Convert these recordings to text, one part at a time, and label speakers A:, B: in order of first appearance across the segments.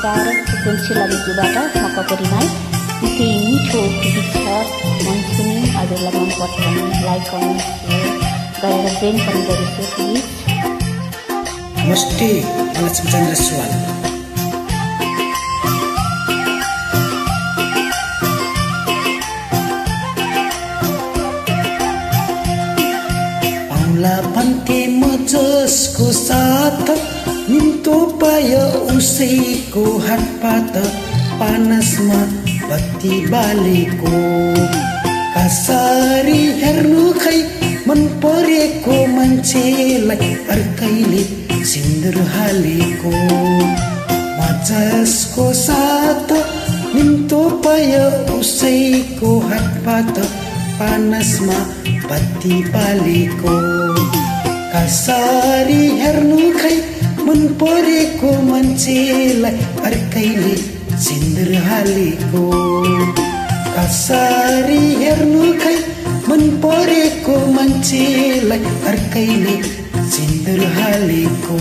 A: नमस्कार, सुनशीला रेडियोबाट म ककरी माई। निकै मिठो गीत छ, मन सुनि हजुरलाई मनपर्छ भने लाइक कमेन्ट सेयर गरेर जोइन पनि गरिदिनुहोस् प्लिज।
B: नमस्ते, लक्ष्मीचन्द्र सुवाल। पाउला भन्थे म जसको साथ निम्तो पायो उसैको हातपात, पानसमा बत्ती बालेको कसरी हेर्नु खै मन परेको मान्छेलाई अर्कैले सिन्दुर हालेको। म जसको साथ निम्तो पायो उसैको हातपात, पानसमा बत्ती बालेको कसरी हेर्नु खै मन परेको मान्छेलाई अर्कैले सिन्दुर हालेको। कसरी हेर्नु खै मन परेको मान्छेलाई अर्कैले सिन्दुर हालेको।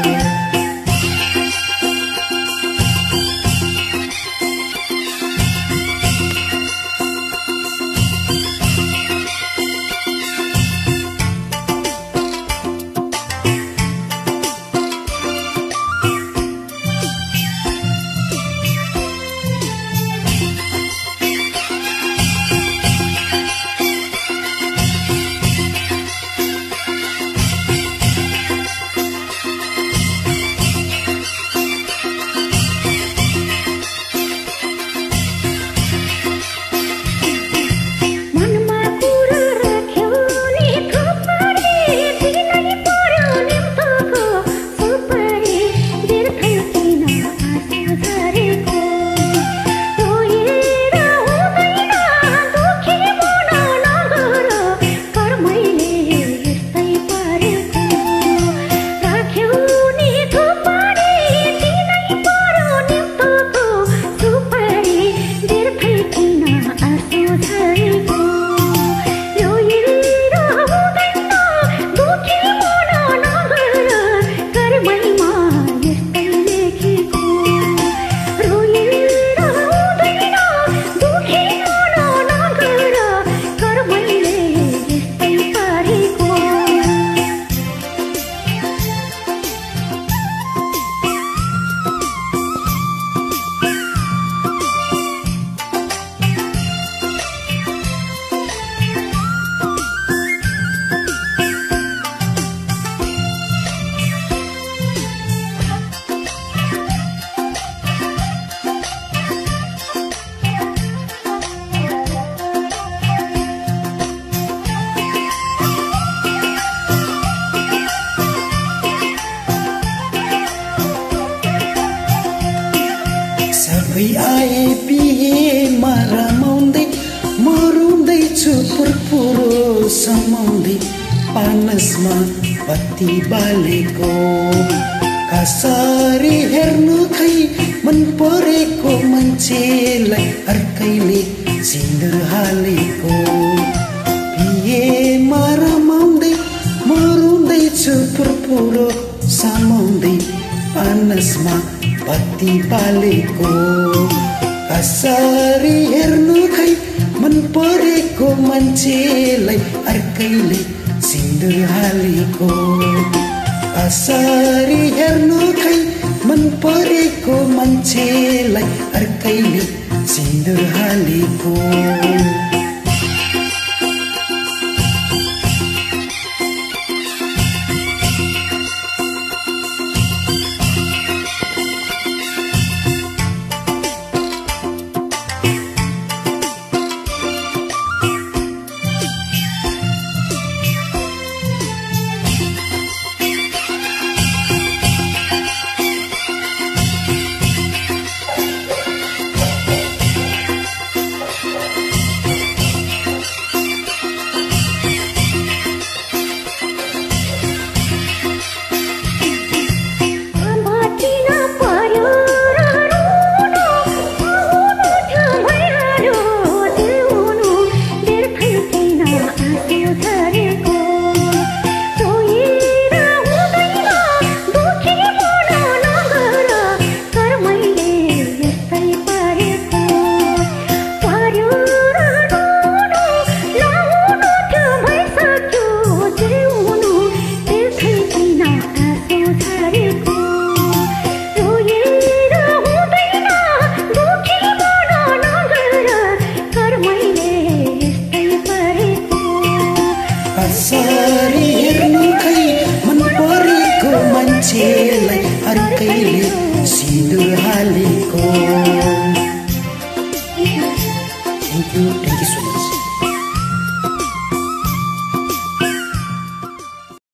B: सबै आए बिहेमा रमाउँदै मरुँदैछु पुरपुरो समाउँदै, पानसमा बत्ती बालेको कसरी हेर्नु खै मन परेको मान्छेलाई अर्कैले सिन्दुर हालेको। बिहेमा रमाउँदै मरुँदैछु पुरपुरो समाउँदै, पानसमा बत्ती बालेको कसरी हेर्नु खै मन परेको मान्छेलाई अर्कैले सिन्दुर हालेको। कसरी हेर्नु खै मन परेको मान्छेलाई अर्कैले सिन्दुर हालेको।